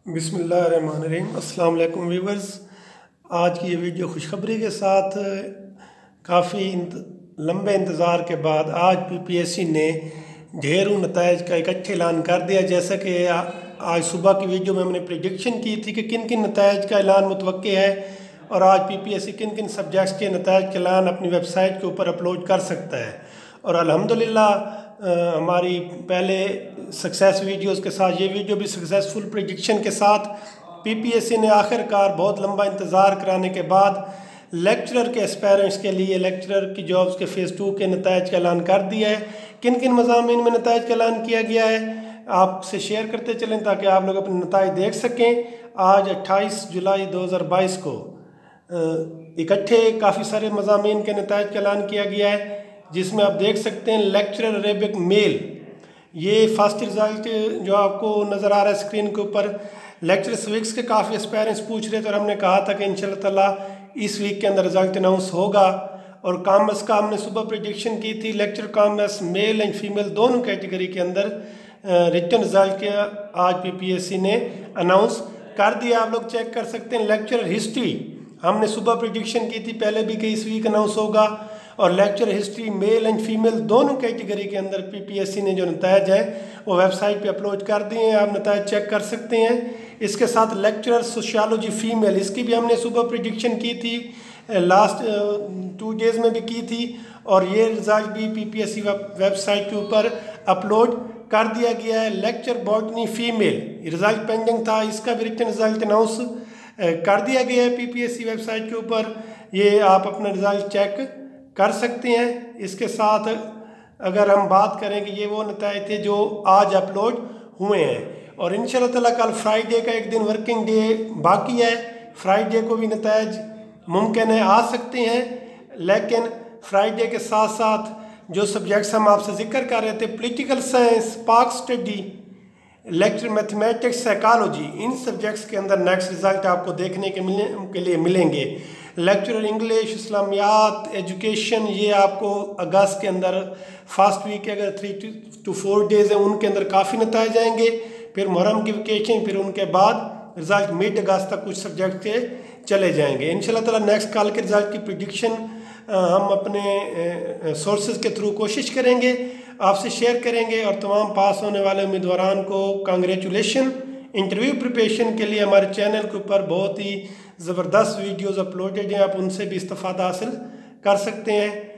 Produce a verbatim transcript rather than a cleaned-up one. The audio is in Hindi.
बिस्मिल्लाहिर्रहमानिर्रहीम। अस्सलाम वालेकुम व्यूवर्स। आज की ये वीडियो खुशखबरी के साथ काफ़ी लंबे इंतज़ार के बाद आज पीपीएससी ने ढेरों नताइज का इकट्ठे ऐलान कर दिया। जैसा कि आज सुबह की वीडियो में हमने प्रिडिक्शन की थी कि किन किन नताइज का ऐलान मुतवक्के है और आज पीपीएससी किन किन सब्जेक्ट्स के नताइज का ऐलान अपनी वेबसाइट के ऊपर अपलोड कर सकता है। और अल्हम्दुलिल्लाह हमारी पहले सक्सेस वीडियोस के साथ ये वीडियो भी सक्सेसफुल प्रिडिक्शन के साथ पीपीएससी ने आखिरकार बहुत लंबा इंतज़ार कराने के बाद लेक्चरर के एस्पायरेंट्स के लिए लेक्चरर की जॉब्स के फ़ेज़ टू के नताइज का ऐलान कर दिया है। किन किन मज़ामीन में नताइज का ऐलान किया गया है आपसे शेयर करते चलें ताकि आप लोग अपने नताइज देख सकें। आज अट्ठाईस जुलाई दो हज़ार बाईस को इकट्ठे काफ़ी सारे मज़ामीन के नताइज का ऐलान किया गया है, जिसमें आप देख सकते हैं लेक्चरर अरेबिक मेल, ये फर्स्ट रिज़ल्ट जो आपको नज़र आ रहा है स्क्रीन के ऊपर। लेक्चर स्विक्स के काफ़ी एस्पायरेंट्स पूछ रहे थे और हमने कहा था कि इंशाल्लाह ताला इस वीक के अंदर रिज़ल्ट अनाउंस होगा। और कॉमर्स का हमने सुबह प्रिडिक्शन की थी, lecture commerce male and female दोनों कैटेगरी के अंदर रिटन रिज़ल्ट के आज पीपीएससी ने अनाउंस कर दिया। आप लोग चेक कर सकते हैं। लेक्चर हिस्ट्री हमने सुबह प्रिडिक्शन की थी पहले भी कि इस वीक अनाउंस होगा और lecture history male and female दोनों कैटेगरी के अंदर पीपीएससी ने जो नताइज है वो वेबसाइट पे अपलोड कर दिए हैं, आप नताइज चेक कर सकते हैं। इसके साथ लेक्चरर सोशियोलॉजी फीमेल, इसकी भी हमने सुबह प्रिडिक्शन की थी, लास्ट टू डेज़ में भी की थी और ये रिज़ल्ट भी पीपीएससी वेबसाइट के ऊपर अपलोड कर दिया गया है। Lecture botany female result pending था, इसका भी रिटन रिज़ल्ट अनाउंस कर दिया गया है पीपीएससी वेबसाइट के ऊपर। ये आप अपना रिज़ल्ट चेक कर सकते हैं। इसके साथ अगर हम बात करें कि ये वो नताइज थे जो आज अपलोड हुए हैं और इंशाल्लाह ताला कल फ्राइडे का एक दिन वर्किंग डे बाकी है, फ्राइडे को भी नताइज मुमकिन है आ सकते हैं। लेकिन फ्राइडे के साथ साथ जो सब्जेक्ट्स हम आपसे जिक्र कर रहे थे, political science, Pak study, lecture mathematics, psychology, इन सब्जेक्ट्स के अंदर नेक्स्ट रिज़ल्ट आपको देखने के मिलने के लिए मिलेंगे। लेक्चर इंग्लिश, इस्लामियात, एजुकेशन, ये आपको अगस्त के अंदर फर्स्ट वीक के अगर थ्री टू फोर डेज़ हैं उनके अंदर काफ़ी नताइज आएंगे। फिर मुहर्रम की वेकेशन, फिर उनके बाद रिज़ल्ट मिड अगस्त तक कुछ सब्जेक्ट के चले जाएंगे। इंशाल्लाह ताला नेक्स्ट कल के रिज़ल्ट की प्रिडिक्शन हम अपने सोर्सेज के थ्रू कोशिश करेंगे, आपसे शेयर करेंगे और तमाम पास होने वाले उम्मीदवारान को कांग्रेचुलेशन। इंटरव्यू प्रिपरेशन के लिए हमारे चैनल के ऊपर बहुत ही ज़बरदस्त वीडियोज़ अपलोडेड हैं, आप उनसे भी इस्तिफ़ादा हासिल कर सकते हैं।